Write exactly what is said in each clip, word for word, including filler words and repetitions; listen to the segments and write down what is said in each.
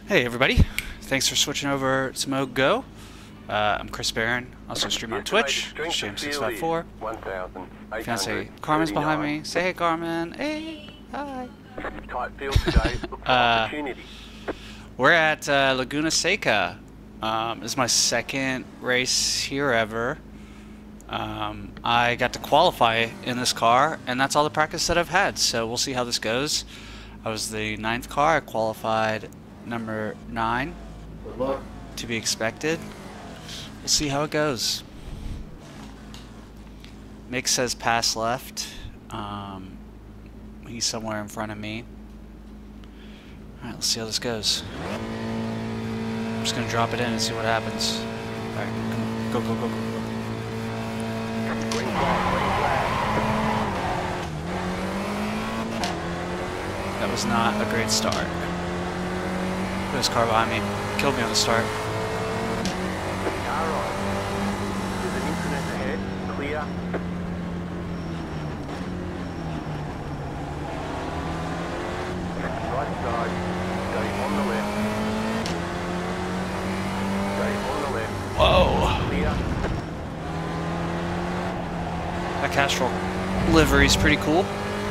Hey everybody, thanks for switching over to Moog Go. Uh, I'm Chris Barron, also stream on Twitch, James six five four. Fiance Carmen's behind me. Say hey Carmen. Hey, hi. Tight field today. Look for Uh, opportunity. We're at uh, Laguna Seca. Um, this is my second race here ever. Um, I got to qualify in this car, and that's all the practice that I've had, so we'll see how this goes. I was the ninth car. I qualified number nine. Good luck. To be expected. We'll see how it goes. Mick says pass left. Um, he's somewhere in front of me. Alright, let's see how this goes. I'm just gonna drop it in and see what happens. Alright, come on. Go, go, go, go, go. Green flag, green flag. That was not a great start. This car behind me killed me on the start. Car right. There's an incident ahead. Clear. Right side. Stay on the left. Stay on the left. Whoa! Clear. That Castrol livery is pretty cool.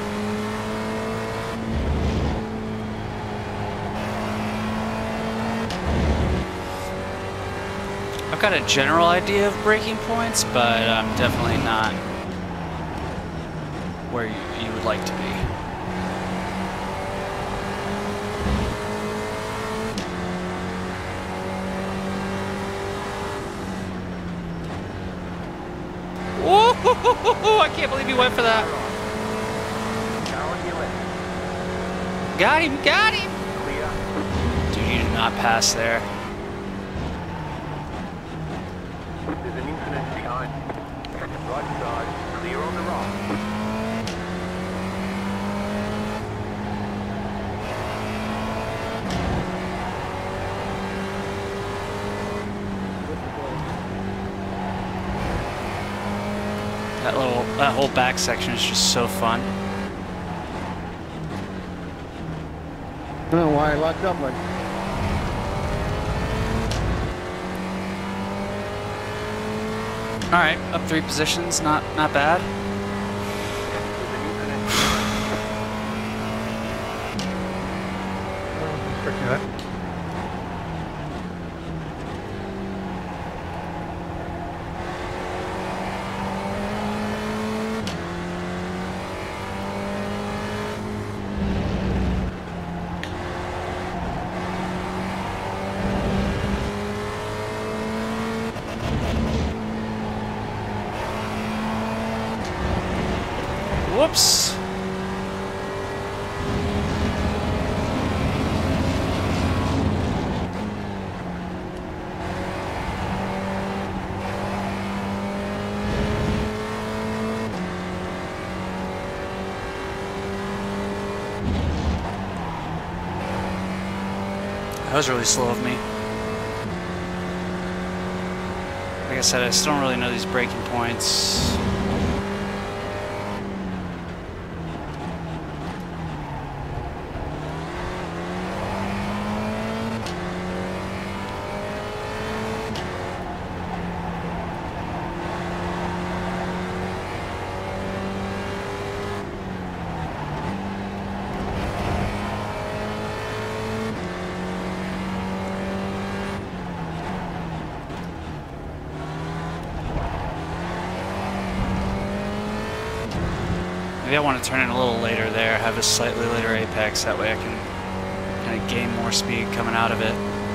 I've got a general idea of braking points, but I'm definitely not where you, you would like to be. Whoa! I can't believe you went for that. Car on your left. Got him, got him! Clear. Dude, you did not pass there. There's an incident behind. Right side. Clear on the right. That little, that whole back section is just so fun. I don't know why I locked up like All right, up three positions, not not bad. There's an incident behind. that. Whoops. That was really slow of me. Like I said, I still don't really know these braking points. Maybe I want to turn it a little later there, have a slightly later apex, that way I can kind of gain more speed coming out of it.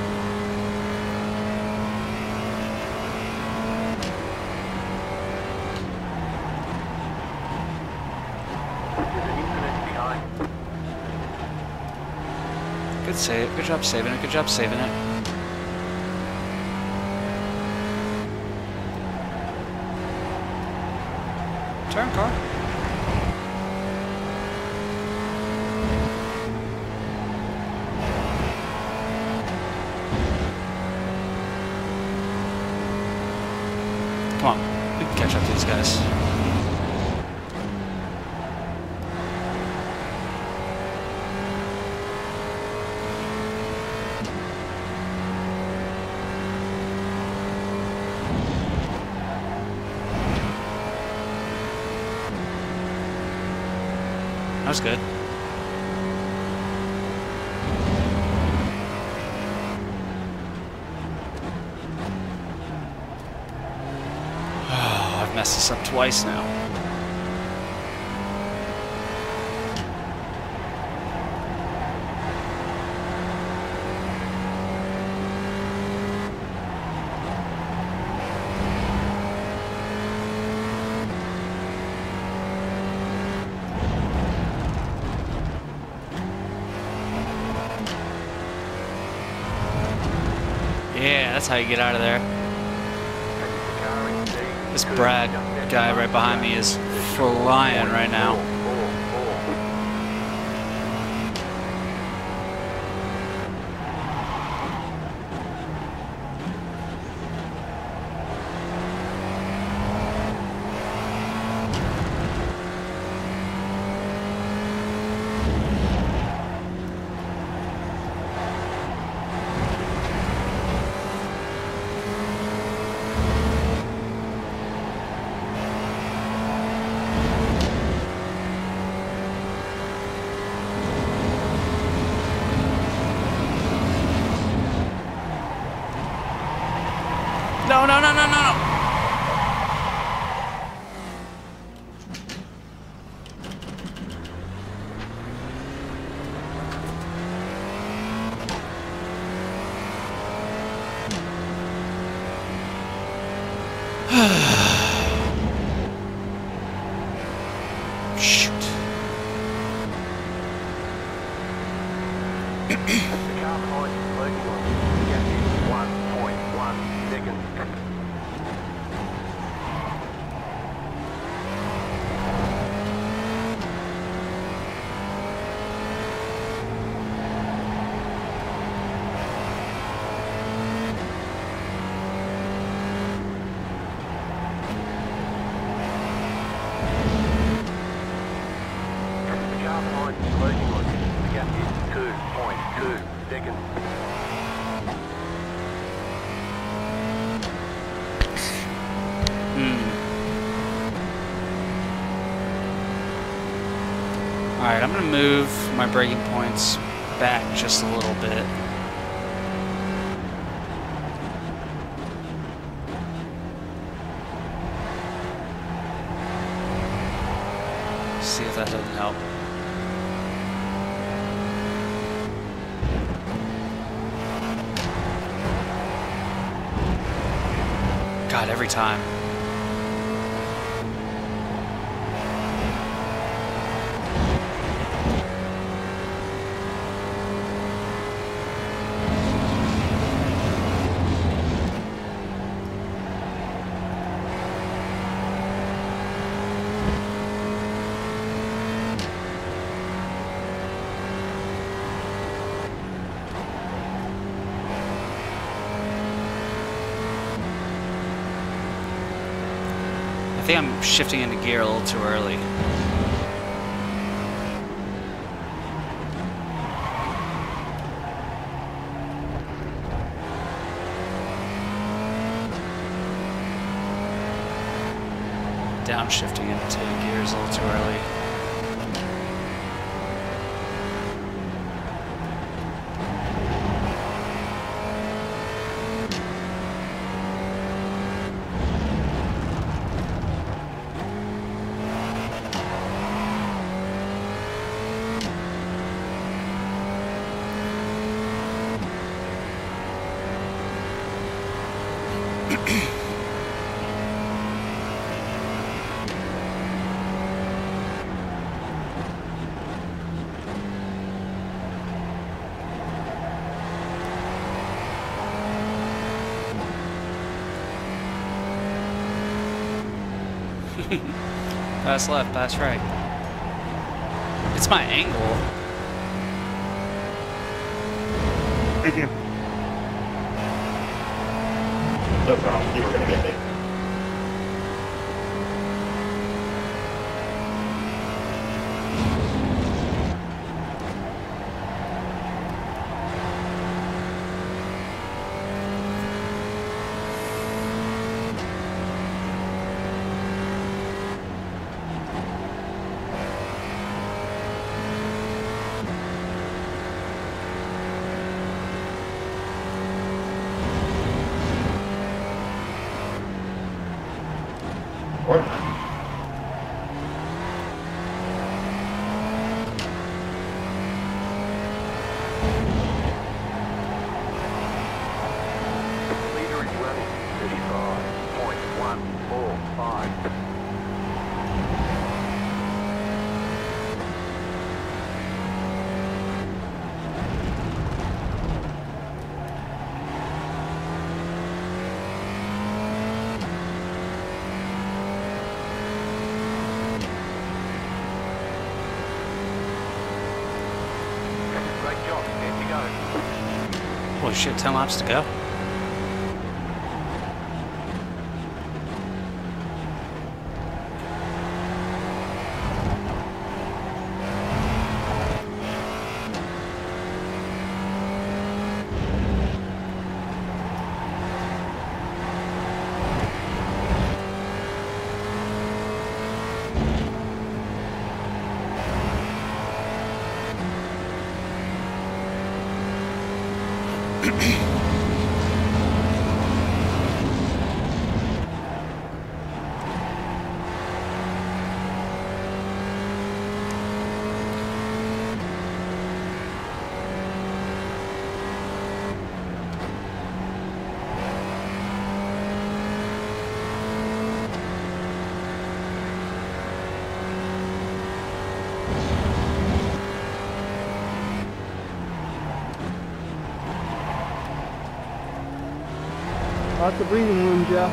There's an incident behind. Good save, good job saving it, good job saving it. Turn, car. Come on, we can catch up to these guys. was good. Oh, I've messed this up twice now. Yeah, that's how you get out of there. This Brad guy right behind me is flying right now. No, no, no, no, no, no. Shoot. The car behind you is closing on you. Gap is one point one seconds. The car behind you is closing on you. The gap is two point two seconds. Alright, I'm going to move my braking points back just a little bit. See if that doesn't help. God, every time. I think I'm shifting into gear a little too early. Downshifting into gears a little too early. Pass left, pass right. It's my angle. Thank you. No problem. You were gonna get it. What? Leader is running thirty-five point one four five. Great job. There you go. Holy shit, ten laps to go. Lots of breathing room, Jeff.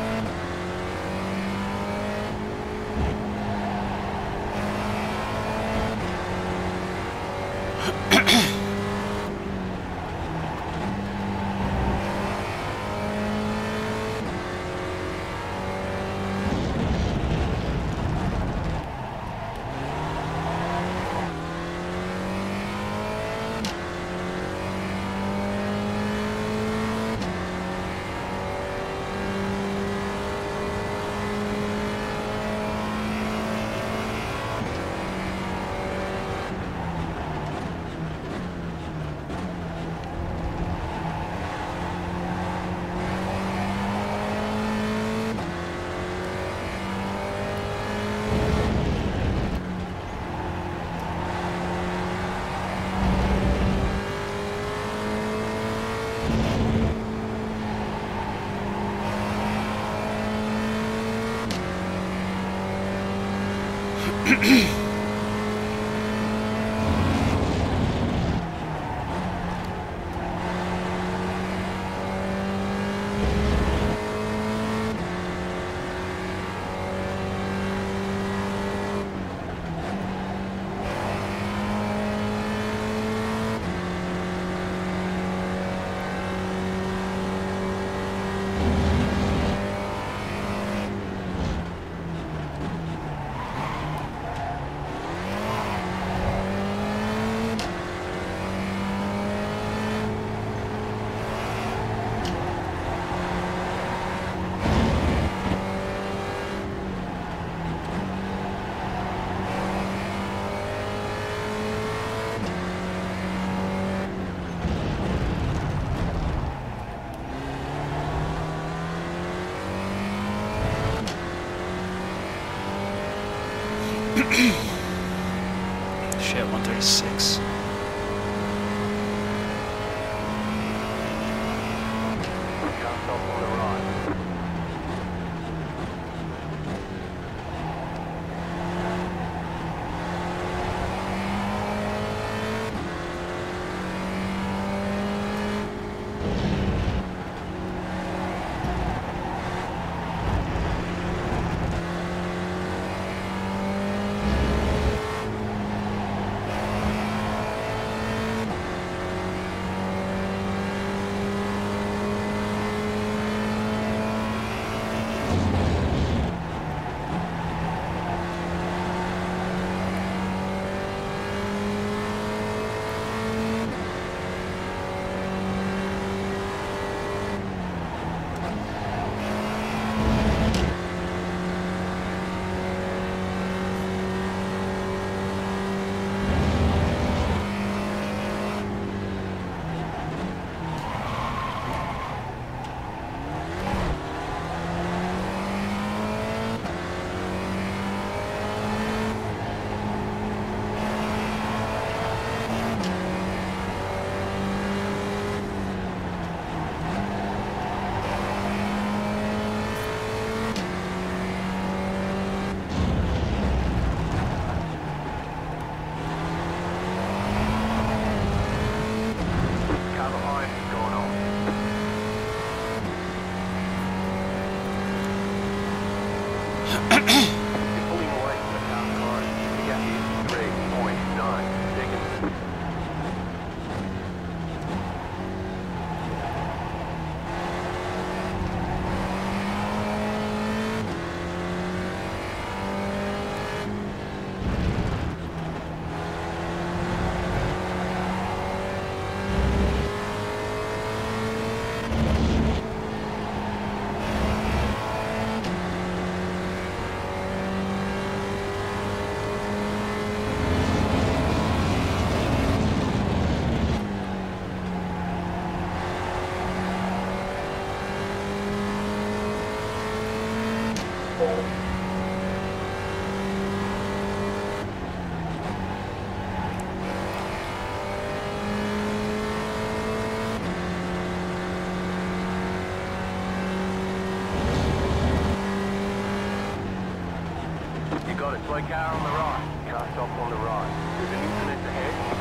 You got it. Slow car on the right. Car stop on the right. There's an incident ahead.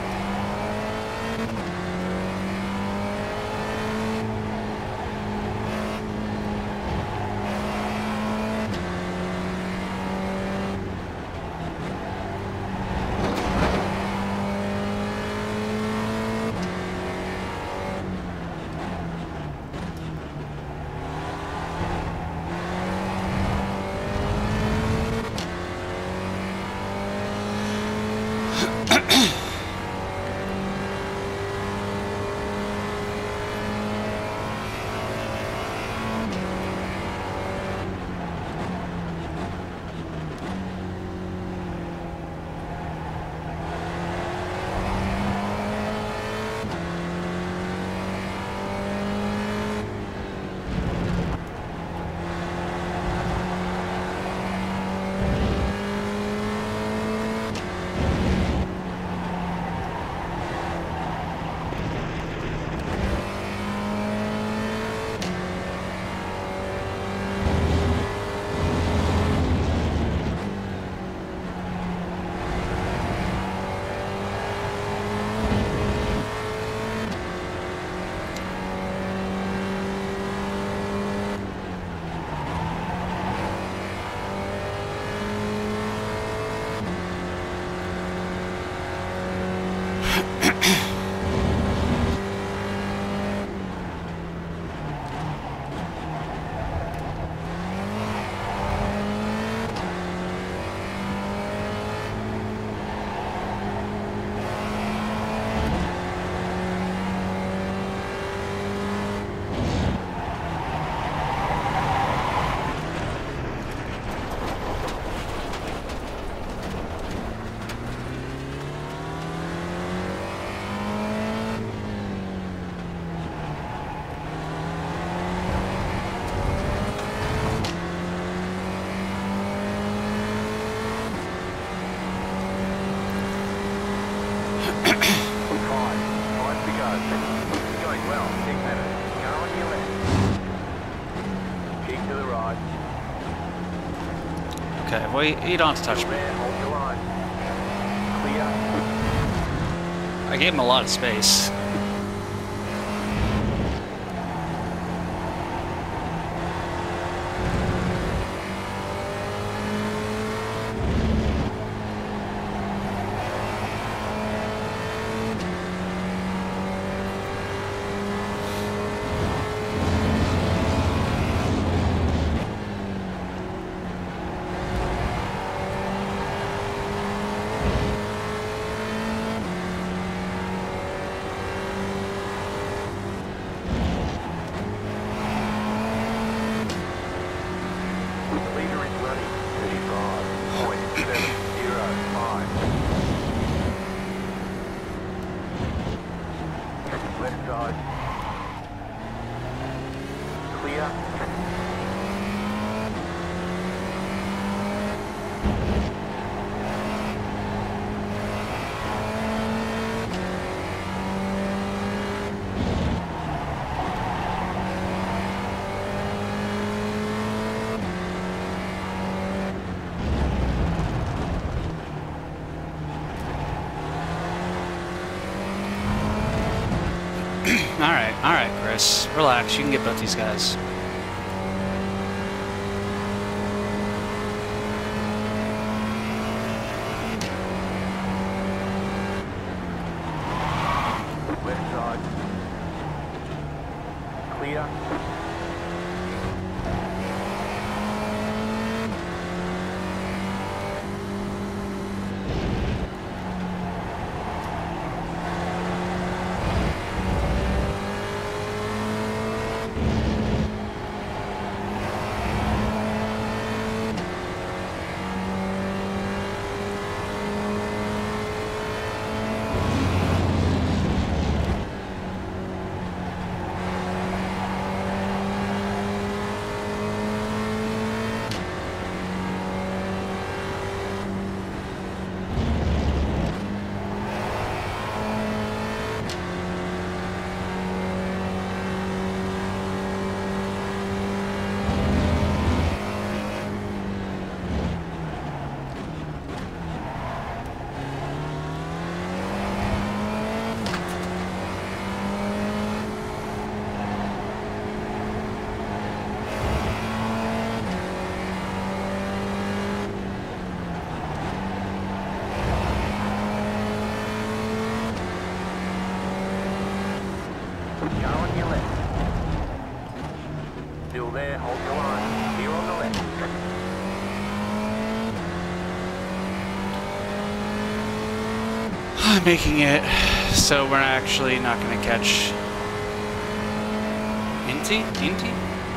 Okay, well, you, you don't have to touch me. Hold your line. Clear. I gave him a lot of space. Alright, alright, Chris. Relax, you can get both these guys. Left side. Clear. Car on your left. Still there, hold your line. Clear on the left. I'm making it so we're actually not going to catch Inti? Inti?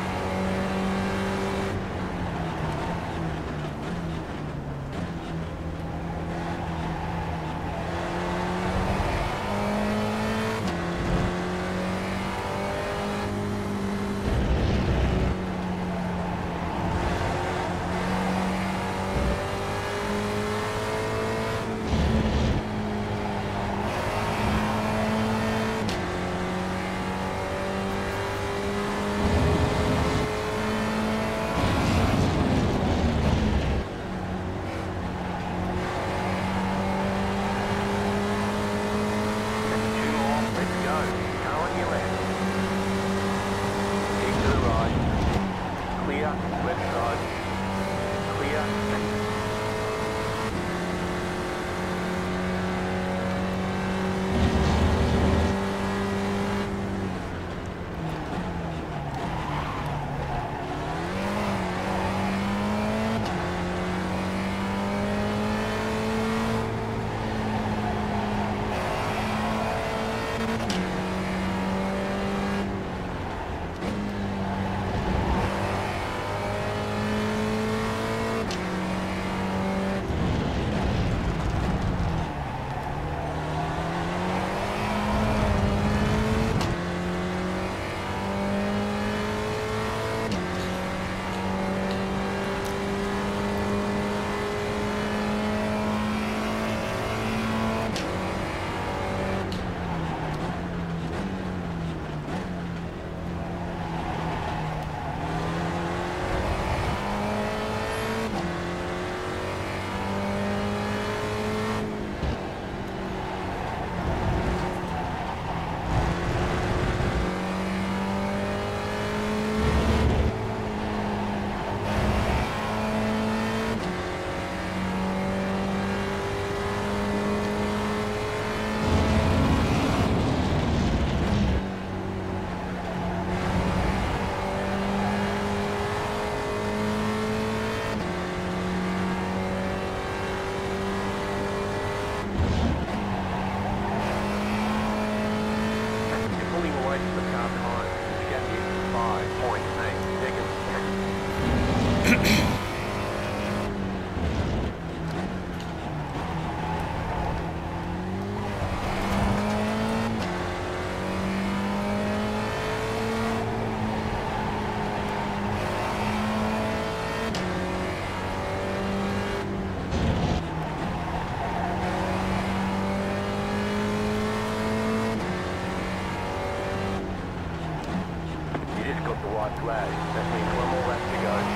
Flag. That means one more lap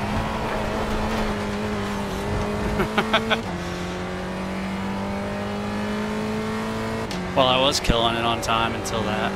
to go. Well, I was killing it on time until that.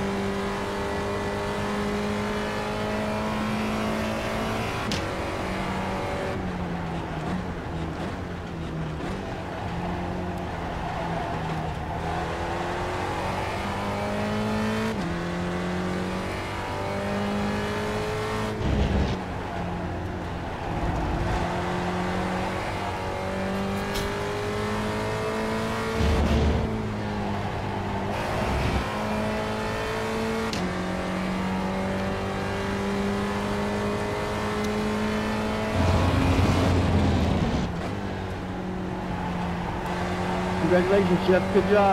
Congratulations, Chef. Good job.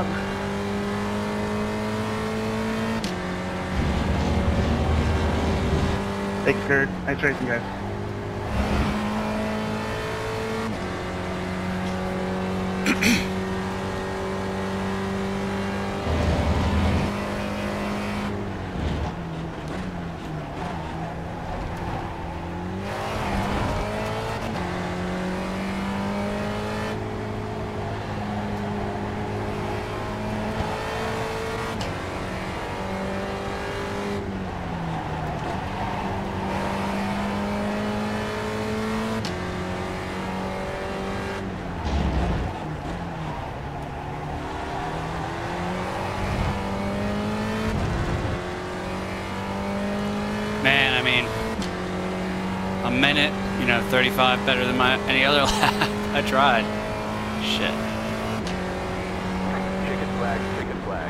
Thanks, Kurt. Nice racing, guys. mean, a minute, you know, thirty-five better than my any other lap. I tried. Shit. Chicken flag, chicken flag.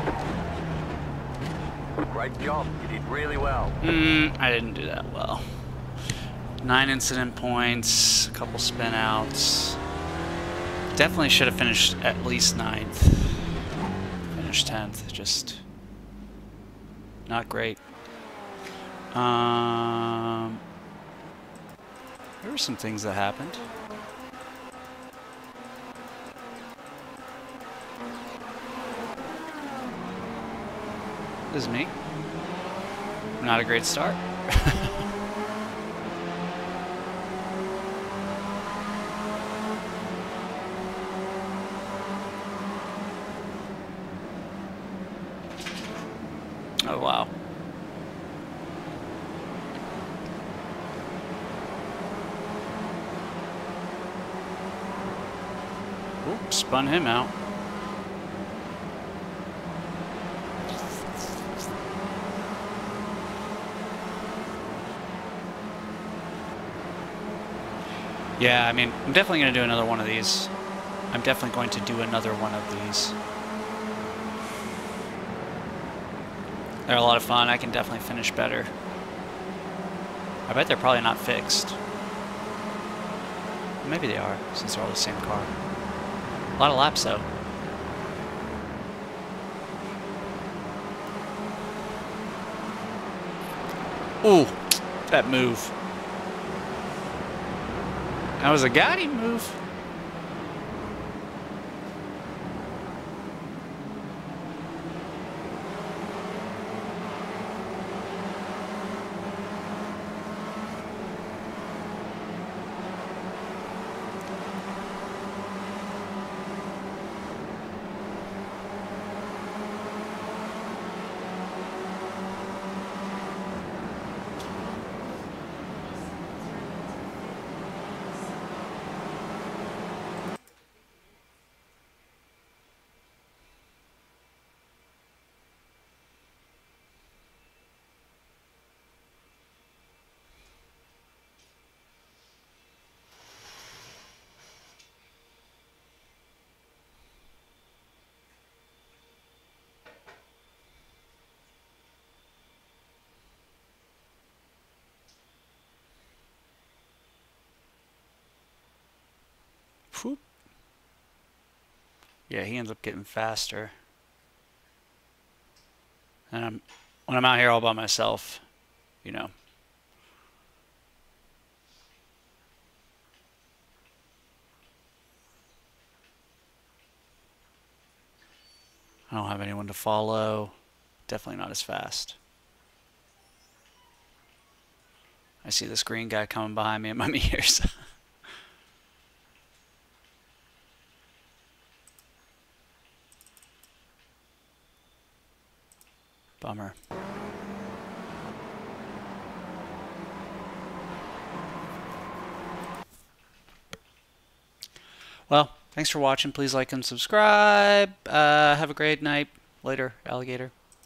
Great job. You did really well. Hmm, I didn't do that well. Nine incident points, a couple spin outs. Definitely should have finished at least ninth. Finished tenth, just not great. Um, there were some things that happened. This is me. Not a great start. Oh, wow. Oop, spun him out. Yeah, I mean, I'm definitely going to do another one of these. I'm definitely going to do another one of these. They're a lot of fun. I can definitely finish better. I bet they're probably not fixed. Maybe they are, since they're all the same car. A lot of laps, though. Ooh, that move. That was a Gotti move. Whoop. Yeah, he ends up getting faster. And I'm, when I'm out here all by myself, you know. I don't have anyone to follow. Definitely not as fast. I see this green guy coming behind me in my mirrors. Bummer. Well, thanks for watching. Please like and subscribe. Uh, have a great night. Later, alligator.